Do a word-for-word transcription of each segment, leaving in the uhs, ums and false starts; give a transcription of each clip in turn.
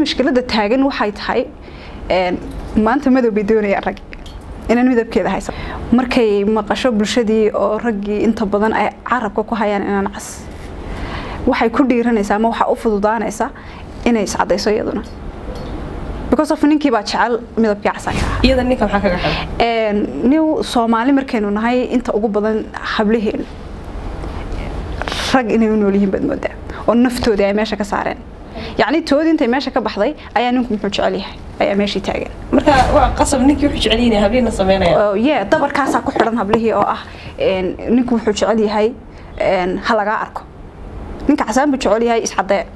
mushkilada taagan waxay tahay een maanta madow bay doonayaan rag inaan midabkeeda haysan markay maqasho bulshadii oo raggii inta badan ay carabka ku hayaan inaan cas waxay ku dhiiranaysaa ama waxa u fududaanaysa inay iscadayso iyaduna because of ninkii baa jecel midabkii casanka iyada ninka waxa kaga xidhan een new Soomaali markaynu nahay inta ugu badan habliheen rag inay u nool yihiin badmooda oo naftooda ay meesha ka saareen يعني تود أنت ماشى كبحضي أي أنكم حج عليها أي ماشي تاجر. مركا قصب نيك حج علينا هبلينا صمينا. يا طبعا كاسة كحرنا هبليه أو أه نيكم حج عليها هاي هلا جاركم. نيك عسام بتش عليها إسحداء.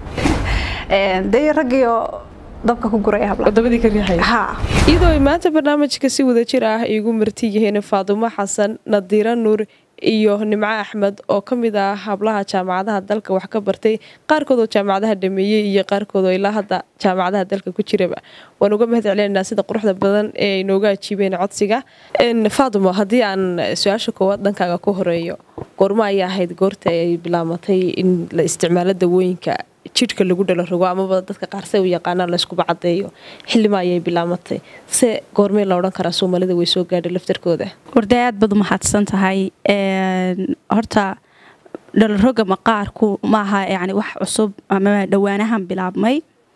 ده رجيو ضبك كجوريها بلا. ضبدي كريحة. ها. إذا ما تبرنامج كسي وذا شراه يقوم مرتيه هنا فاطمة حسن نظيرة نور. iyo Nimco Axmed oo kamid ah hablaha jaamacadaha dalka wax ka bartay qaarkood oo jaamacadaha dhameeyay iyo qaarkood oo ilaa hadda jaamacadaha dalka ku jiraba waan uga mahadcelinaynaa sida quruxda badan ee inooga ajiibeen codsiga in Faatimo hadii aan su'aasha koowaad dhankaaga ku horeeyo goorma ay ahayd goorta ay bilaamatay in la isticmaalo dawooyinka jidhka lagu dhalo rogo ama dadka qaarse u yaqaanaan la isku bacadeeyo xilli ma ay bilaamatay se goormee la oran karaa Soomaalida way soo gaadhay laftarkooda wardaad bad mahadsan tahay een horta dhalo roga maqaarku ma aha yaani wax cusub ama dhawaanahan bilaabmay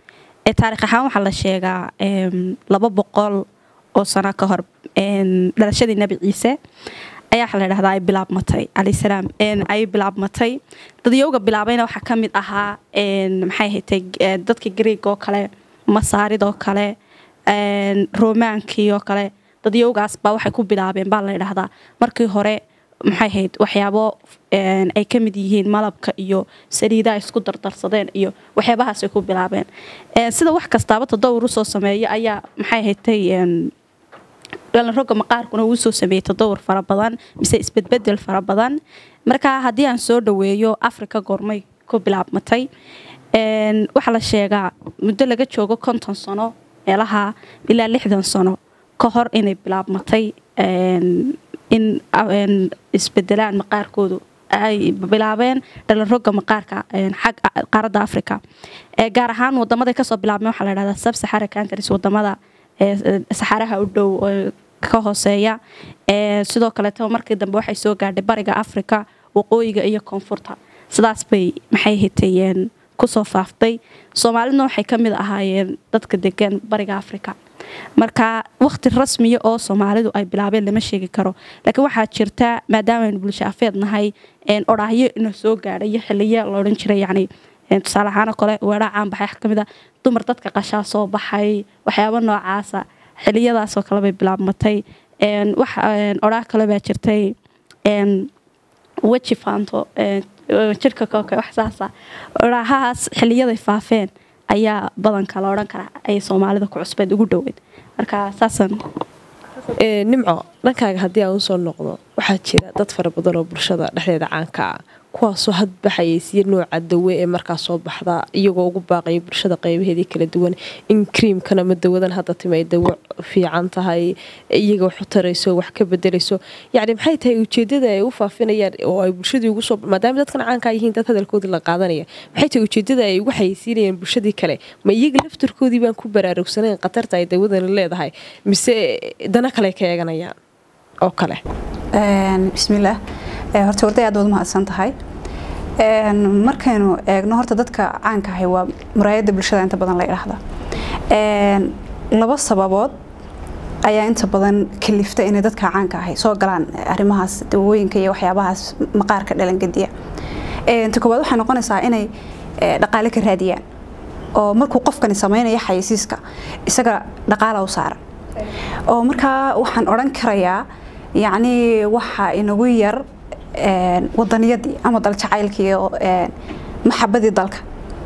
ee taariikh ahaan waxa la sheegaa een laba boqol oo sano ka hor een dhalashadii Nabi Ciise ayaa xal leedahay ay bilaabmatay alayhi salaam een ay bilaabmatay dadiyowga bilaabayna waxa kamid ahaa een maxay haytay dadka Greek oo kale Masaarid oo kale een Roomaankii oo kale dadiyowgaas baa waxay ku bilaabeen baa la yiraahdaa markii hore maxay hayd waxyaabo een ay kamid yihiin malabka iyo saliidaha isku dardarsadeen iyo waxyaabahaas ay ku bilaabeen ee sida wax kastaaba tadawur soo sameeyay ayaa maxay haytay een dhalo roga maqaarkuna uu soo sameeyay tadawur fara badan mise isbedbedel fara badan marka hadii aan soo dhaweeyo Afrika goormay ku bilaabmatay een waxa la sheegaa muddo laga joogo konton sano meelaha ilaa lixdan sano ka hor inay bilaabmatay een in een isbedelaan maqaarkoodu ay bilaabeen dhalo roga maqaarka een xaq qaaradda Afrika ee gaar ahaan wadamada ka soo bilaabmay waxa la yiraahdaa sub-Saharan countries wadamada saxaraha u dhow ka hooseeya ee sidoo kale taa markii dambe waxay soo gaadhay bariga Afrika waqooyiga iyo koonfurta sidaas bay maxay hitayeen ku soo faaftay Soomaalina waxay kamid ahaayeen dadka degan bariga Afrika marka waqti rasmi ah oo Soomaalidu ay bilaabeen lama sheegi karo laakiin waxa jirta maadaama ay bulsho afeednahay een orahyo inuu soo gaadhay xilliyo la oran jiray yaani tusaale ahaan kale weera caan baxay kamida dumar dadka qashaa soo baxay waxyaabo noocaas ah xiliyadaas oo kale bay bilaabmatay een wax oraa kale baa jirtay een waji faanto ee jirka kooka wax saasa orahaas xiliyaday faafeen ayaa badan kala oran kara ay Soomaalida ku cusbad ugu dhaweyd marka saasan ee Nimco dhankaaga hadii aan soo noqdo waxa jira dad fara badan oo bulshada dhexdeeda caanka ah kuwaas oo had baxayay nooca dawo ee markaa soo baxda iyagoo ugu baaqay bulshada qaybaheedii kala duwan in cream kana madawadan hadda timay dawo fiican tahay iyaga wax tarayso wax ka bedelayso yaani maxay tahay ujeedada ay u faafinayaan oo ay bulshadu ugu soo maadaama dadkan caanka yihiin dad hadalkooda la qaadanaya maxay tahay ujeedada ay ugu xayisiinayaan bulshadii kale ma iyaga laftirkoodii baan ku baraarugsaneen qatarta ay dawadan leedahay mise dana kale ka eeganayaan oo kale een bismillaah ee horta warday aad ma hadsan tahay een markaynu eegno horta dadka caanka ah waa muraayada bulshada inta badan la yiraahdo een laba sababood ayaa inta badan kaliftay in dadka caanka ah soo galaan arimahaas dawooyinka iyo waxyaabahaas maqaarka dhalan gadiya een ta koobaad waxa noqonaysaa inay dhaqaale ka raadiyaan oo markuu qofkani sameeyo xayisiiska isaga dhaqaale u saaran oo marka waxaan oran karayaa يعني waxa inagu yar een wadaniyadii ama dal jacaylkii ee maxabadii dalka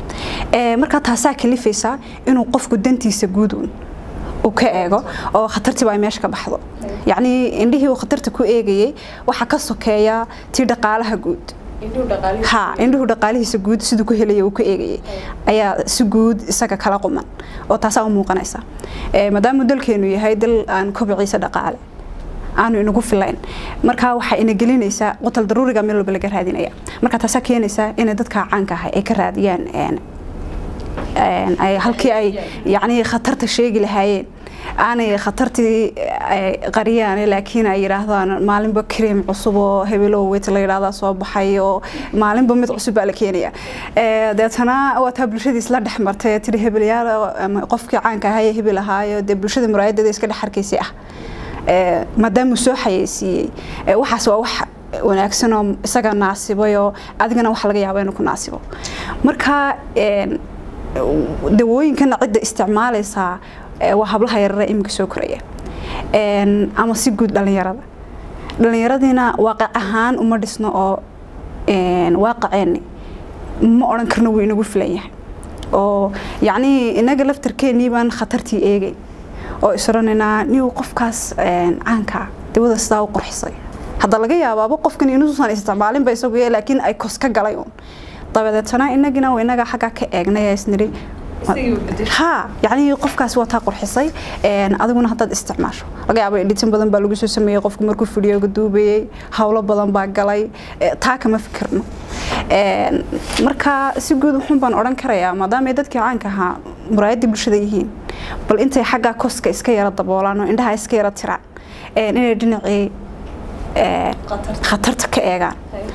ee marka taasa kalifaysa inuu qofku dantiisa guud uu ka eego oo khatartii ay meesha ka baxdo yani indhihii uu khatarta ku eegayay waxa ka sokeeya tii dhaqaalaha guud ha indhuhu dhaqaalihiisa guud sidoo ku helay uu ka eegayay ayaa si guud isaga kala quman oo taasa u muuqanaysa ee maadaama dalkeenu yahay dal aan kobciisa dhaqaale aanu inagu filayn marka waxa ina gelinaysa qotal daruuriga meel walba laga raadinaya marka taas keenaysa in dadka caanka ah ay ka raadiyaan een ay halkii ay yacni khatarta sheegi lahaayeen aanay khatartii qariyaan laakiin ay yiraahdaan maalinba cream cusub oo hebelo wet la yiraahdo soo baxay oo maalinba mid cusub la keenaya ee dadana waa bulshada isla dhaxmartay tiri hebelyaal qofkii caanka ahaa hebel ahaayo de bulshada muraayadada iska dhaxarkiisii ah ee maadaama soo xayeysiyay waxaas waa wax wanaagsan oo isaga naasibayo adigana wax laga yaabo inuu ku naasibo marka ee dawooyinkan cidda isticmaalaysa waa hablaha yaryar ee imika soo koraya een ama si guud dhalinyarada dhalinyaradina waaqac ahaan uma dhisno oo een waaqaceen ma oran karno way inagu filan yahay oo yacni inaga laftarkeenii baan khatartii eegay oo isranina niyo qofkaas een caanka dawada sidaa u qurxisay hadda laga yaabo qofkan inuu soo isticmaalin bay isagu yeelay laakiin ay kos ka galay un dabadeetana inagina waa inaga xaga ka eegnay isniri ها يعني قف كاس واتها قرحصي ان ادغنا hadad isticmaasho laga yaabo editin badan baa lagu soo sameeyay qofku markuu fidiyo gaduubay hawlo badan baa galay taa kama fikirno een marka si guud waxaan baan oran karayaa maadaama dadkii caanka ahaa muraayada bulshada yihiin bal intay xagga koska iska yara daboolaan oo indhaha iska yara tiraan een inay dhinacii ee khatarta ka eegaan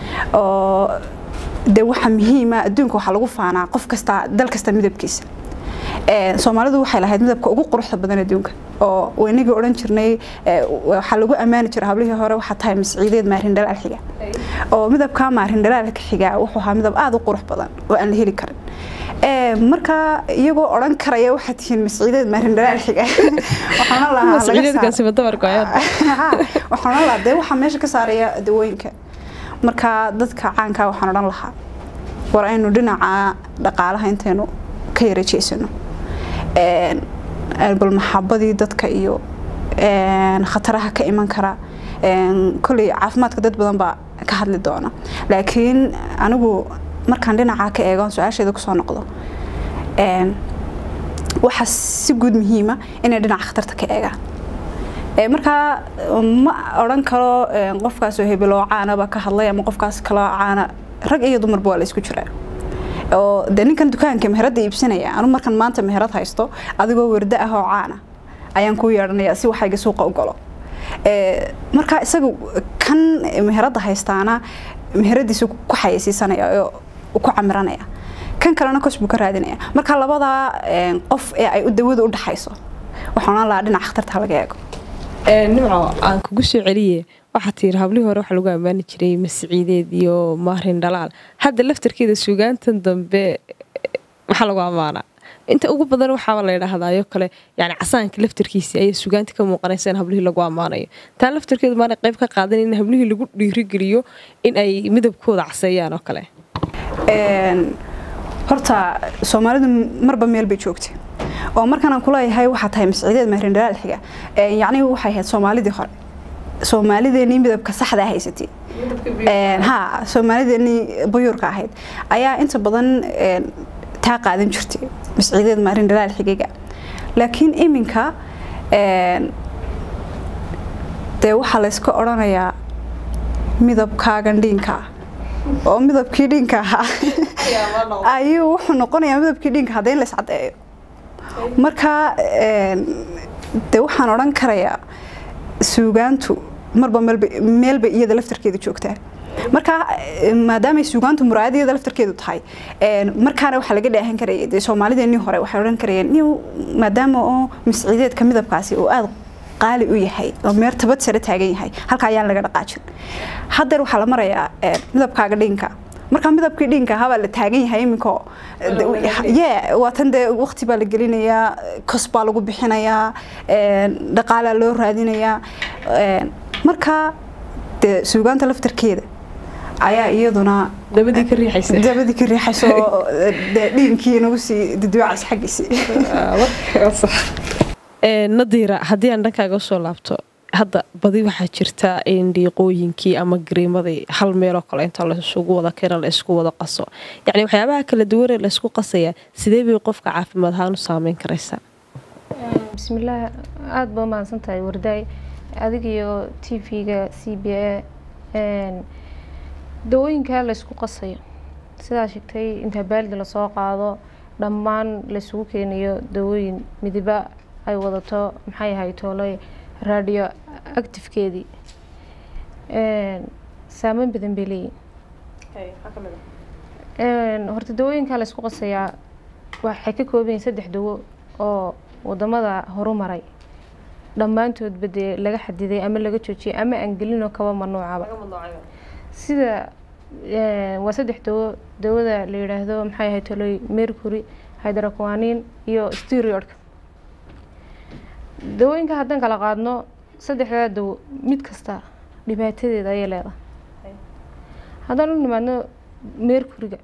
oo de waxa muhiim ah adduunka waxa lagu faanaa qof kasta dal kasta midabkiisa ee Soomaalidu waxay lahayd midabka ugu quruxda badan adduunka oo weyniga oran jirnay waxa lagu amaani jiray hablihii hore waxa tahay masciideed maarin dhalaal xiga oo midabka maarin dhalaal xiga wuxuu ahaa midab aad u qurux badan oo aan la heli karin ee marka iyagoo oran karaya waxa tihiin masciideed maarin dhalaal xiga waxaan la lahaa masciideedkaasi madabarka ayaa waxaan la lahaa waxa meesha ka saaraya dawooyinka marka dadka caanka waxaan oran lahaa war aynu dhinaca dhaqaalaha inteenu ka yareeysano een bal maxabadii dadka iyo een khataraha ka iman kara een kulli caafimaadka dad badan baa ka hadli doona laakiin anigu markaan dhinaca ka eego su'aasheeda ku soo noqdo een waxa si guud muhiim ah inay dhinaca khatarta ka eegaan ee marka ma oran karo qofkaas oo hebelo caanaba ka hadlay ama qofkaas kala caana rag iyo dumar baa la isku jiraa oo ninkan dukaanka meherada iibsanaya anu markan maanta meherad haysto adigoo warda ah oo caana ayaan ku yeeranayaa si waxayga suuqa u galo ee marka isagu kan meherada haystaana meheradiisu ku xayeysiisanaya oo ku camiranaya kan kalena kosbu ka raadinaya marka labada qof ee ay u dawada u dhaxayso waxaan la dhinac khatarta laga eego ee nimco aan kugu soo celiye waxa tiir hablii hore waxa lagu amaani jiray masciideed iyo maarin dhalaal hadda laftarkeeda suugaantan dambe waxa lagu amaanaa inta ugu badan waxa la yiraahdaa kale yani casaanka laftarkiisa ay suugaanta ka muuqanaysan hablii lagu amaanayo taa laftarkeedu maana qayb ka qaadan in hablii lagu dhiirigeliyo in ay midabkooda caseeyaan oo kale een horta Soomaalidu marba meel bay joogtay oo markaan kula yahay waxa tahay masciideed maarin dhalaal xiga ee yani waxay ahayd Soomaalidii hore Soomaalideeni midabka saxda haysatay ee ha Soomaalideeni buyurka ahayd ayaa inta badan taa qaadan jirtay masciideed maarin dhalaal xiga laakiin iminka ee de waxa la iska oranayaa midabkaaga dhinka oo midabkii dhinka ayuu wuxuu noqonayaa midabkii dhinka hadeen la iscadeeyo marka ee de waxaan oran karayaa suugaantu marba meelba iyada laftarkeeda joogtaa marka maadaama suugaantu muraadiyada laftarkeedu tahay ee markaana waxa laga dhaahan karay ee Soomaalideeni hore waxa oran karayeen niyo maadaama oo masciideedka midabkaasi oo aad qaali u yahay oo meertabad sare taagan yahay halka ayaan laga dhaqaajin hadda waxa la marayaa midabkaaga dhinka marka midabkii dhinka haba la taagan yahay iminko yeah waatan de waqti baa la gelinayaa kos baa lagu bixinayaa ee dhaqaale loo raadinayaa ee marka de suugaanta laftarkeeda ayaa iyaduna dabadii ka riixaysa dabadii ka riixayso dhiinkii nagu sii didwaacis xagiisi ee Nadiira hadii aan dhankaaga soo laabto hadda badi waxa jirta in dhiiqooyinkii ama gariimadii hal meel oo kale inta la isugu wada keenay la isku wada qaso yani waxyaabaha kala duwan ee la isku qasaya sidee bay qofka caafimaad ahaan u saameyn karaysaa bismillaah aad baa maadsantahay warday adiga iyo T V-ga C B A een dawooyinka la isku qasayo sida sheegtay inta baaldi la soo qaado dhammaan la isugu keenayo dawooyin midiba ay wadato maxay ahayd toolay radio activekeedii saameyn badan bay leeyihiin horta dawooyinka la isku qasayaa waxay ka kooban yihiin saddex dawo oo wadamada horumaray dhammaantood badee laga xadiday ama laga joojiyay ama aan gelinoo kaba mamnuucaba sida waa saddex dawo dawada la yiraahdo maxay ahayd tolay mercury hydroquinone iyo steroidka dawooyinka haddaan kala qaadno saddexdaa dawo mid kasta dhibaatadeeda ayay leedahay haddaan u nimaadno mercuryga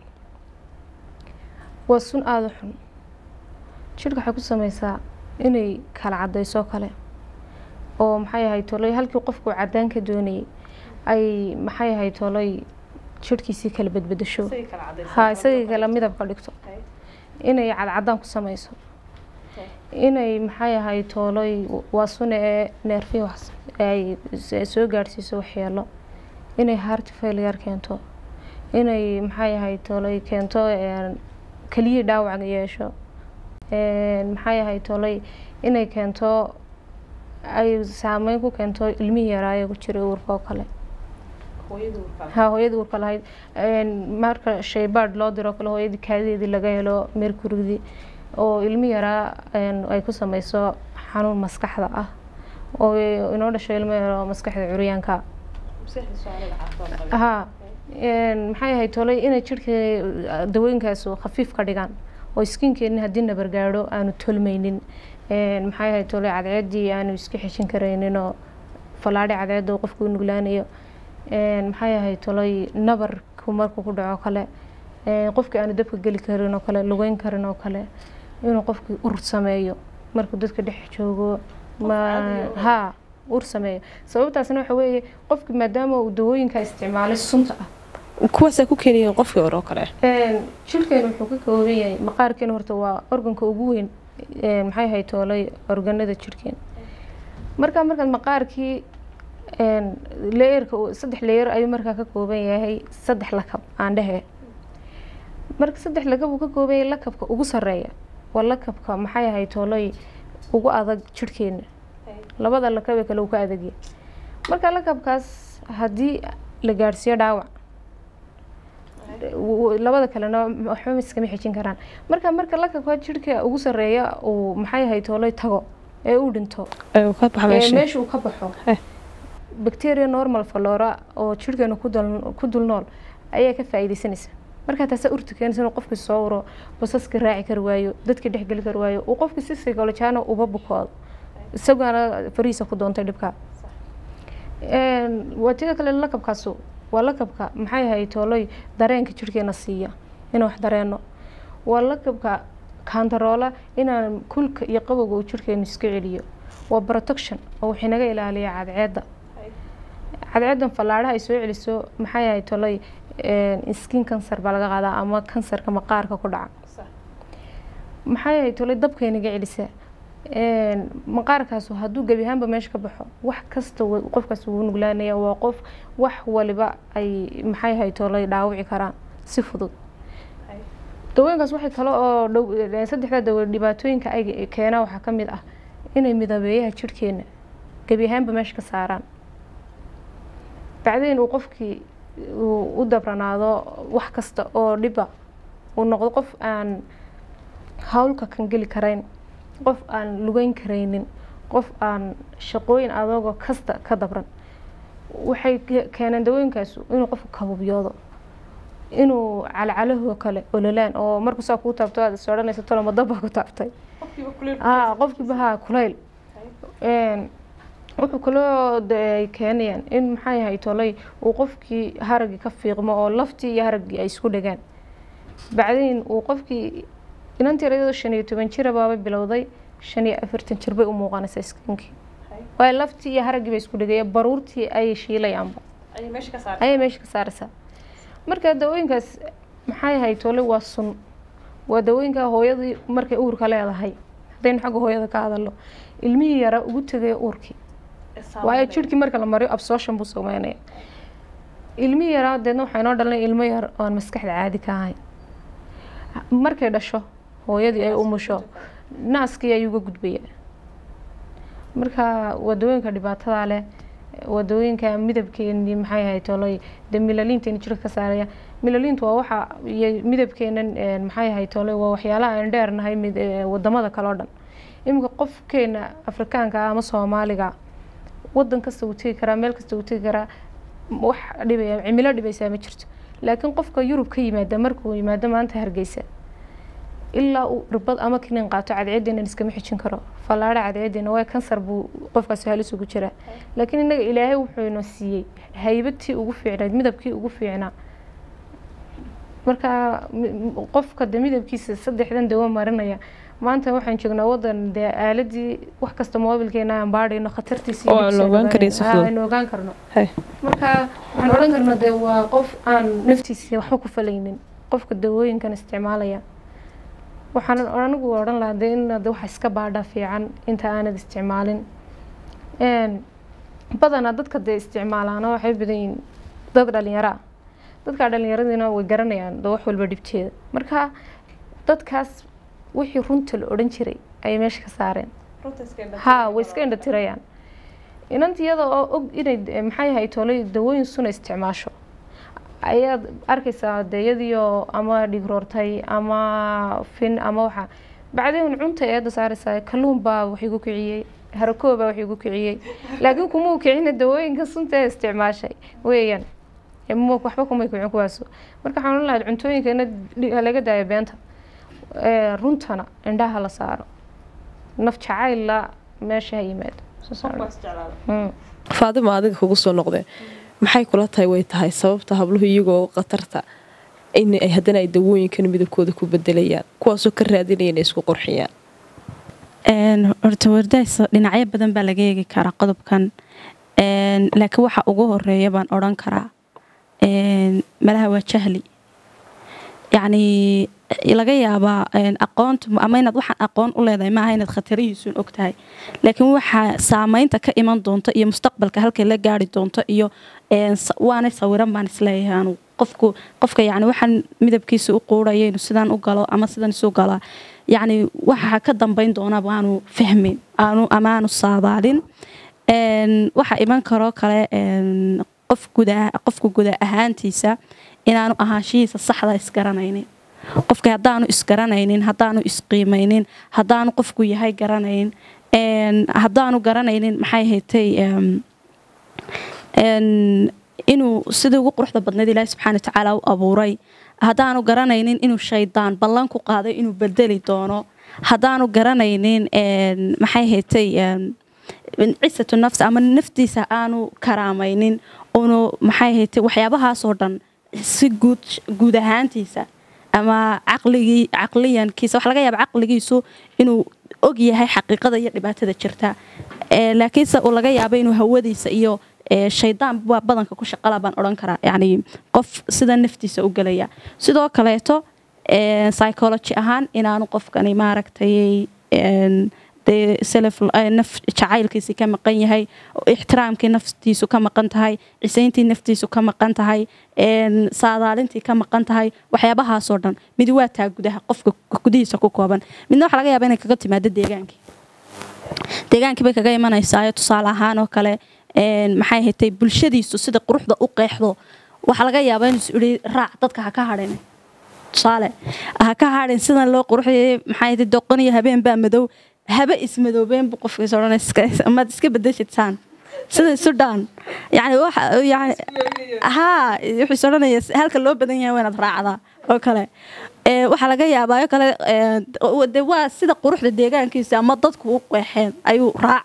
waa sun aada u xun jidhka waxay ku sameysaa inay kala cadayso kale oo maxay ahayd tolay halkii qofku cadaan ka doonayay ay maxay ahayd tolay jidhkiisii kala badbadasho ha isagii kala midab ka dhigto inay cadcadaan ku sameyso inay maxay ahayd tolay waa sun ee neerfi wax ay soo gaarsiiso waxyeelo inay heart failure keento inay maxay ahayd tolay keento kaliya dhaawac yeesho maxay ahayd tolay inay keento ay saameyn ku keento ilmihii yaraayo ku jiray uurka oo kale ha hooyadii uurka lahayd marka shaybaadh loo diro kale hooyadii kaadideedii laga helo mercuryadii oo ilmi yaraa ay ku sameyso xanuun maskaxda ah oo inoo dhasho ilmo yaro maskaxda curyaanka ha maxay ahayd tolay inay jidhka dawooyinkaas khafiif ka dhigaan oo skinkeena haddii nabar gaadho aanu tolmaynin maxay ahayd tolay cadceedii aanu iska xeshin karaynin oo falaadhi cadceed oo qofku u nuglaanayo maxay ahayd tolay nabarku markuu ku dhaco kale qofkii aanu dabka geli karin oo kale lugeyn karin oo kale inuu qofkii ur sameeyo markuu dadka dhex joogo ha ur sameeyo sababtaasna waxa weeye qofkii maadaama uu dawooyinka isticmaalay sunta ah kuwaas ku keenayeen qofkii ur oo kale jidhkeena wuxuu ka kooban yahay maqaarkeena horta waa organka ugu weyn maxay ahayd toolay organada jidhkeena marka markaad maqaarkii leerka saddex leer ayuu markaa ka kooban yahay saddex lakab aan dhehe marka saddex lakab uu ka kooban yahay lakabka ugu sareeya waa lakabka maxay ahayd toolay ugu adag jidhkeena labada lakab ee kale uu ka adag yahay marka lakabkaas haddii la gaarsiiyo dhaawac labada kalena waxba iskama xijin karaan marka marka lakabka jidhka ugu sareeya uu maxay ahayd toolay tago ee uu dhinto meesha uu ka baxo bacteria normal flora oo jidhkeena ku dul nool ayaa ka faa'iideysanaysa marka taas urta keenaysa inuu qofkii soo uro basaska raaci kar waayo dadka dhex geli kar waayo uu qofkii si psychological uba bukoodo isagana fariisa ku doontay dhibka wajida kale lakabkaas waa lakabka maxay ahayd toolay dareenka jidhkeena siiya inuu wax dareeno waa lakabka kantaroola inaan kulka iyo qabowga uu jidhkeena iska celiyo waa protection oo wixii naga ilaaliya cadceedda cadceeddan fallaadhaha ay soo celiso maxay ahayd tolay skin cancer baa laga qaadaa ama kansarka maqaarka ku dhaca maxay ahayd tolay dabkay naga celisa maqaarkaas hadduu gebi ahaanba meesha ka baxo wax kasta qofkaas wuu nuglaanaya waa qof wax waliba ay maxay ahayd tolay dhaawici karaan si fudud dawooyinkaas waxay kale oo saddexda dawo dhibaatooyinka ay keenaa waxaa ka mid ah inay midabeeyaha jidhkeena gebi ahaanba meesha ka saaraan bacdeen uu qofkii u dabranaado wax kasta oo dhiba uu noqdo qof aan hawlka kan geli karayn qof aan lugeyn karaynin qof aan shaqooyin adoogo kasta ka dabran waxay keeneen dawooyinkaas inuu qofku kabubyoodo inuu calcalaho kale ololaan oo markuu saa kuu taabto aad is odhanaysa tolo madaba ku taabtay qofkiiba ha kulayl wuxuu kaloo ay keenayaan in maxay ahayd tolay uu qofkii haragii ka fiiqmo oo laftii iyo haragii ay isku dhagaan bacdeen uu qofkii inantii iyadoo shan iyo toban jir baaba bilowday shan iyo afartan jir bay u muuqanaysaa skinkii waa laftii iyo haragii bay isku dhagaya baruurtii ay shiilayaanba ayay meesha ka saaraysaa marka dawooyinkaas maxay ahayd tolay waa sun waa dawooyinka hooyadii markay uurka leedahay haddaynu xagga hooyada ka hadalno ilmihii yara ugu tegay uurkii waayo jidhkii marka la mariyo absorption buu sameynaya ilmihii yaraa deedna waxaa inoo dhalanay ilmo yar oon maskaxda caadi ka ahayn markay dhasho hooyadii ay umusho naaskii ayuu uga gudbaya. marka wadooyinka dhibaatada leh wadooyinka midabkeeni maxay ahayd tolay de milaliinta in jirka ka saaraya milaliintu waa waxa midabkeenan maxay ahayd tolay waa waxyaalaha aan dheernahay mid wadamada kale oo dhan imika qofkeena Afrikaanka ama Soomaaliga wadan kasta uu tagi karaa meel kasta uu tagi karaa wax dhibaya cimilo dhibaysa ma jirto laakiin qofka Yurub ka yimaada markuu yimaado maanta Hargeysa ilaa uu irbad ama kinin qaato cadceedina iska ma xijin karo falaara cadceedina way kansar buu qofkaas halis ugu jira laakiin inaga Ilaahay wuxuu inoo siiyay haybadii ugu fiicnayd midabkii ugu fiicnaa marka qofka midabkiisa saddexdan dawo marinaya maanta waxaan joognaa wadan de aaladii wax kasta mobilkeena aan baadhayno khatartiisa oo loogan karayso aan ogaan karno marka waxaan oran karnaa de waa qof aan naftiisa waxba ku falaynin qofka dawooyinkan isticmaalaya waxaan anigu oran lahaa in wax iska baadha fiican inta aanad isticmaalin een badana dadka de isticmaalana waxay badan dad dhalinyaro dadka dhalinyaradina way garanayaan wax walba dhibteeda marka dadkaas wixii runta la oran jiray ay meesha ka saareen ha way iska indha tirayaan inantiyada oo og inay maxay ahayd tolay dawooyin suna isticmaasho ayaad arkaysaa dayadiyo ama dhigroortay ama fin ama waxa bacdeen cunta eeda saaraysaa kalluun baa wax igu kiciyay harakooba wax igu kiciyay laakiin kuma uu kicina dawooyinka sunta isticmaashay weeyaan ma waxba kuma kicin kuwaas marka waxaan leeyahay cuntooyinkeena laga daayo beenta ee runtana indhaha la saaro naf jacayl la meesha yimaado Faadima adiga kugu soo noqday maxay kula tahay way tahay sababta habluhu iyagoo qatarta in ay hadana ay dawooyinkan midabkooda ku bedelayaan kuwaas oo ka raadinayeen isku qurxiyaan een horta wardayso dhinacyo badan baa laga eegi karaa qodobkan een laakiin waxa ugu horeeya baan oran karaa een malaha waa jahli yani laga yaabaa aqoonta ama inaad waxaan aqoon u leedahay ma aha inaad khatarihiisu ogtahay laakiin waxa saameynta ka iman doonto iyo mustaqbalka halkay la gaari doonto iyo waana sawiran baan isleeyahay anu qofku qofka yani waxaan midabkiisa u qoorayay inuu sidaan u galo ama sidaan isu gala yani waxa ka dambeyn doona baanu fahmin aanu amaanu saadaalin een waxa iman karo kale een qof gudaha qofku gudaha ahaantiisa inaanu ahaanshiisa saxda isgaranaynin qofka hadaanu isgaranaynin hadaanu isqiimaynin hadaanu qofku yahay garanayn een hadaanu garanaynin maxay haytay een inuu sidii ugu quruxda badneed Ilaahay subxaanahu wa ta'aala u abuuray hadaanu garanaynin inuu shaydaan ballan ku qaaday inuu bedeli doono hadaanu garanaynin een maxay haytay een cisatu nafs ama naftiisa aanu karaamaynin oo maxay haytay waxyaabahaas oo dhan si guud guud ahaantiisa ama aqligi aqliyan kiisa wax laga yaabo aqligiisu inuu og yahay xaqiiqada iyo dhibaatada jirta ee laakiin sa uu laga yaabo inuu hawadiisa iyo shaydaan badanka ku shaqala baan oran karaa yani qof sida naftiisa u galaya sidoo kale to ee psychology ahaan inaanu qofkani maaragtay een de self naf jacaylkiisa ka maqan yahay ixtiraamkii naftiisu ka maqan tahay cisayntii naftiisu ka maqan tahay een saadaalintii ka maqan tahay waxyaabahaas oo dhan mid waa taa gudaha qofka gudihiisa ku kooban midna waxa laga yaabaa inay kaga timaado deegaankii deegaankii bay kaga imanaysaa tusaale ahaan oo kale een maxay haytay bulshadiisu sida quruxda u qeexdo waxa laga yaabaa inuu isii raac dadka ha ka hadhin tusaale ha ka hadhin sida loo quruxiyay maxay haytay doqon iyo habeen baa madow haba ismadoobeen bu qofka soranayska ama iska bedeshitaan sida Sudan yani waxa yani ha wuxuu soranaya halka loo badan yahay wanaad raacda oo kale ee waxa laga yaabaa kale ee waa sida quruxda deegaankiisa ama dadku u qeexeen ayuu raac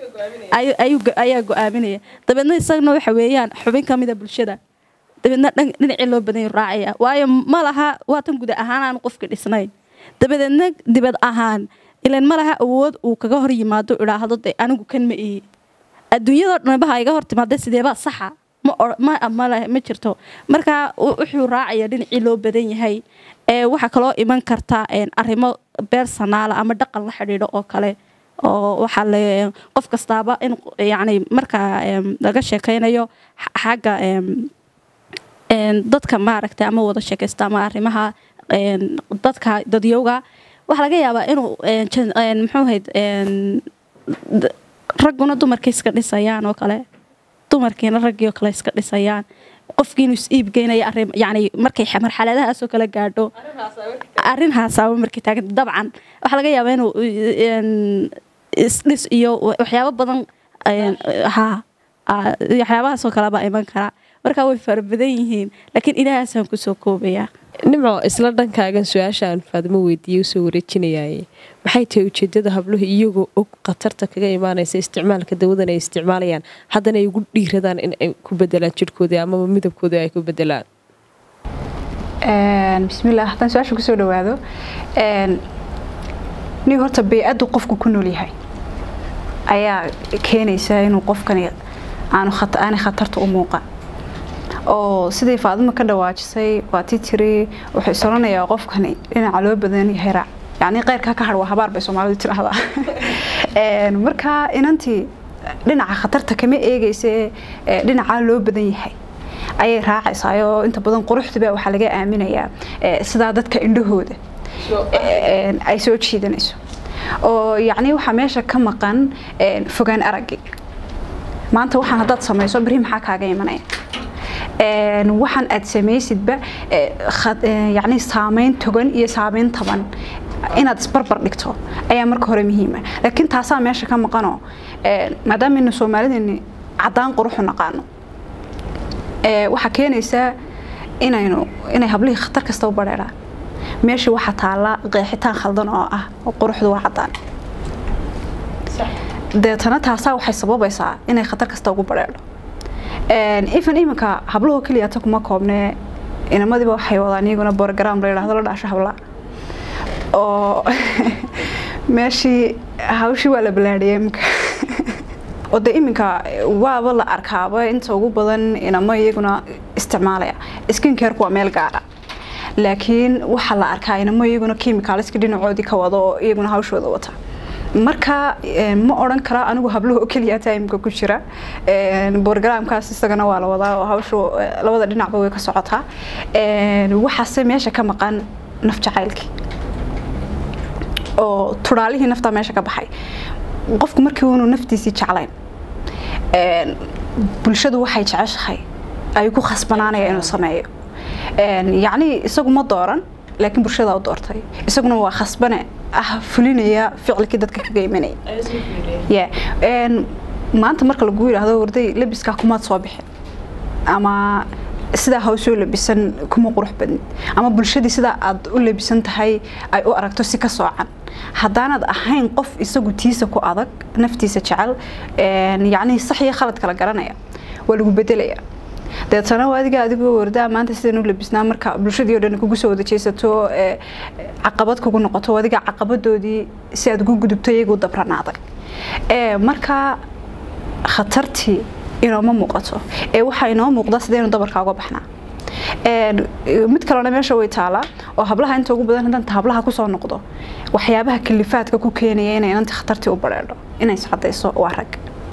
ayuu ayaa go'aaminaya dabadna isagna waxa weeyaan xubin kamid ah bulshada dabadna dhinacii loo badan yahay raacaya waayo ma laha waatan guud ahaan aan qofka dhisnay dabadna dibad ahaan ilaan malaha awood uu kaga hor yimaado iraahdo anigu kan ma ii adduunyada dhanba iga hor timaada sideeba saxa ma ma amala ma jirto marka wuxuu raacaya dhinacii loo badan yahay ee waxa kale oo iman karta een arimo personal ama dhaqan la xiriiro oo kale oo waxa la qof kastaaba in yani marka laga sheekaynayo xaga een dadka maaragtay ama wada sheekaysta ama arimaha een dadka dadyowga waxa laga yaabaa inuu muxuu ahayd ragguna dumarkii iska dhisayaan oo kale dumarkiina raggii oo kale iska dhisayaan qofkii inuu is iib geynaya arrin yani markay marxaladahaas oo kale gaadho arrin haasaabo markay taagan dabcan waxa laga yaabaa inuu isdhis iyo waxyaabo badan ha waxyaabahaas oo kale baa iman kara markaa way fara badan yihiin laakiin ilaahasaan kusoo koobayaa nimco isla dhankaagan su-aashaan Faadimo weydiiyey u soo wareejinayay maxay tahay ujeedada habluhu iyagoo og khatarta kaga imaanaysa isticmaalka dawadan ay isticmaalayaan haddana ay ugu dhiiradaan in ay ku bedelaan jirkooda ama midabkooda ay ku bedelaan bismillaah haddaan su-aasha kusoo dhawaado nin horta bey'adu qofku ku nool yahay ayaa keenaysa inuu qofkani aanu aanay khatarta u muuqan oo sidii Faadimo ka dhawaajisay waa titiri wuxuu isolanayaa qofkani dhinaca loo badan yahay raac yani qeyrka ka hadh waa habaar bay Soomaalidu tiraahdaa een marka inantii dhinaca khatarta kama eegaysa dhinaca loo badan yahay ayay raacaysaa oo inta badan quruxda waxa laga aaminayaa sida dadka indhahooda ay soo jiidanayso oo yani waxa meesha ka maqan fogaan aragga maanta waxaan haddaad samayso bari maxaa kaaga imanaya een waxaan aad samaysidba yani saameyn togan iyo saameyn taban inaad isbarbar dhigto ayaa marka hore muhiim ah laakiin taasaa meesha ka maqano maadaama in Soomaalidu cadaan qurux naqaano ee waxa keenaysa inaynu inay hablihii khatar kasta u bareeraan meesha waxa taala qeexitaan khaldan oo ah quruxdu waa cadaan deetana taasaa waxay sababaysaa inay khatar kasta ugu bareerdo een even imanka habluhu kaliya ta kuma koobne inamadiiba waxay wadaan iyaguna program la yiraahdo la dhaasho habla oo meeshii hawshii waa la balaadhiyay imanka oo de iminka waaba la arkaaba inta ugu badan inama iyaguna isticmaalaya skin care waa meel gaar ah laakiin waxa la arkaa inama iyaguna chemicalska dhinacoodii ka wado oo iyaguna hawshooda wata marka ma oran kara anigu habluhu kaliya taimka ku jira een programkaas isagana waa la wadaa oo hawshu labada dhinacba way ka socotaa een waxa se meesha ka maqan naf jacaylki oo turaalihii nafta meesha ka baxay qofku markii uu naftiisa jeclayn een bulshadu waxay jeceshahay ay ku khasbanaanayaan inuu sameeyo een yaani isagu ma dooran laakiin bulshada u doortay isaguna waa khasbane ah fulinaya ficilkii dadka ka geymanay yeah een maanta marka lagu yiraahdo warday labiska kuma soo bixin ama sida hawsoo labisan kuma qurux badan ama bulshadii sida aad u labisan tahay ay u aragto si ka soocan haddaanad ahayn qof isagu tiisa ku adag naftiisa jecel een yaani sax iyo khalad kala garanaya waa lagu bedelaya deetana waadiga adigu wardaa maanta sideen u labisnaa marka bulshadii oo dhan kugu soo wada jeesato ee caqabad kugu noqoto waadiga caqabadoodii si aad ugu gudubto iyagu dabranaaday ee marka khatartii inoo ma muuqato ee waxa inoo muuqda sideen dabarka uga baxnaa ee mid kale meesha way taala oo hablaha inta ugu badan hadda hablaha ku soo noqdo waxyaabaha kalifaadka ku keenaya inay inta khatartii u bareedho inay iscadayso waa rag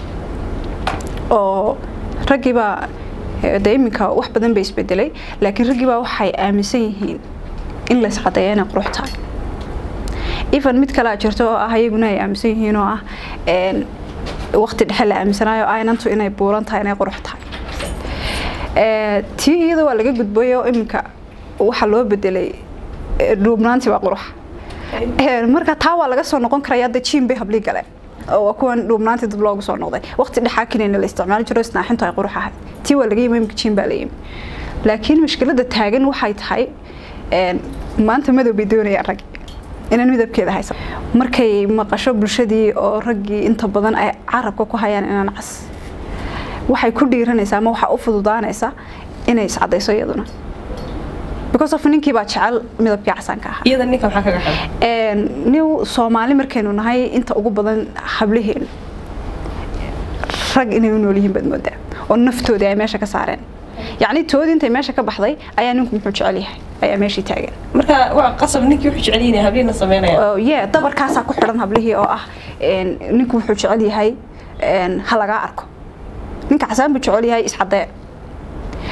oo ragiba daiminka wax badan bay isbedelay laakiin ragiba waxay aaminsan yihiin in la iscadeeyo inay qurux tahay even mid kale jirto oo ah ayaguna ay aaminsan yihiin oo ah een waqti dhexe la aaminsanayo aynantu inay buuran tahay inay qurux tahay ee tii iyada waa laga gudbayo iminka waxa loo bedelay dhuubnaanti waa qurux ee marka taa waa laga soo noqon karaa yada jiin bay habli galeen oo kuwan dhuubnaanti dib loogu soo noqday waqti dhexe keenina la isticmaal jiro isnaaxinta ay qurux ahayd tii waa laga yimid jiin baa leeyim laakiin mushkilada taagan waxay tahay een maanta madow bay doonayaan rag inaan midabkeeda haysan markay maqasho bulshadii oo raggii inta badan ay carabka ku hayaan inaan cas waxay ku dhiiranaysaa ama waxa u fududaanaysaa inay iscadayso iyaduna because of ninkii baa jecel midabkii casanka ah iyada ninka waxa kaga xidhan een new Soomaali markaynu nahay inta ugu badan habliheen rag inay u nool yihiin badmooda oo naftooda ay meesha ka saareen يعني تودي أنت ماشى كبحضي أي نكون محوج عليها أي ماشي تاجر مركا وقصب نك يحوج علينا هبلينا صمينا أو يا دبر كاسة كحرنا هبليه أو أه نكون محوج عليه هاي هلا جاركو نك عسام بتشعلي هاي إسحداء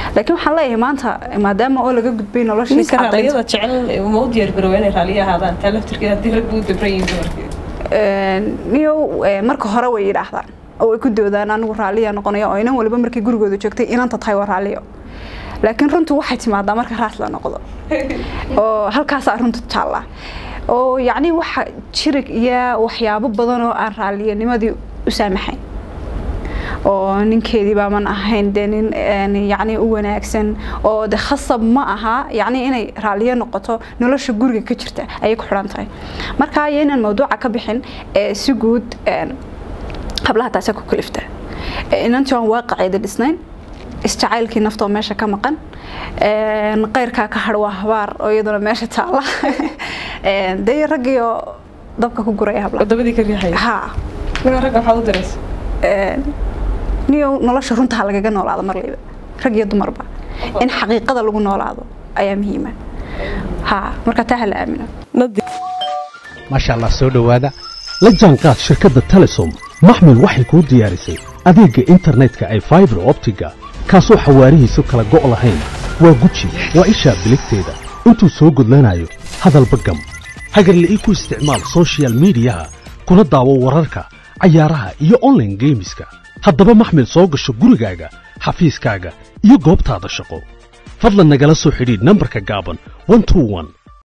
laakiin waxaan leeyahay maanta maadaama oo laga gudbay noloshiisa raaliyada jecel ma u diyaar garoobay inay raaliya ahaadaan talaftirkeeda haddii rag uu dabrayin niyo marka hore way yidhaahdaan oo ay ku doodaan anigu raaliya noqonayo oo inan waliba markay gurigooda joogtay inanta tahay waa raaliyo laakiin runtu waxay timaadaa marka raas la noqdo oo halkaas runtu taala oo yacni waxa jirig iyo waxyaabo badan oo aan raaliyanimadii u saamaxayn oo ninkeedii baaman ahayn denin yacni u wanaagsan oo de khasab ma aha yacni inay raaliyo noqoto nolosha guriga ka jirta ayay ku xiran tahay marka ayaynan mawduuca ka bixin si guud hablaha taasi ku kalifta inantii aan waaqiciida dhisnayn isjacaylkii naftoo meesha ka maqan qayrkaa ka hadh waa habaar oo iyaduna meesha taala dee raggiyo dabka ku guraya hablaha dabadii ka riixaya ha ragga waxaad u diraysa niyo nolosha runta lagaga noolaado marlayba rag iyo dumarba in xaqiiqada lagu noolaado ayaa muhiima ha marka taa la aamino maasha Allah soo dhawaada la jaanqaad shirkadda Telesom maxmil waxay ku diyaarisay adeegga internetka ay fiber optiga kaasoo xawaarihiisu kala go' lahayn waa guji waa isha biligteeda intuu soo gudlanayo hadalba gam hagarla'ii ku isticmaal social mediaha kuna daawo wararka cayaaraha iyo online gameska haddaba maxmil soo gasho gurigaaga xafiiskaaga iyo goobtaada shaqo fadlan nagala soo xidhiidh nambarka gaaban one two one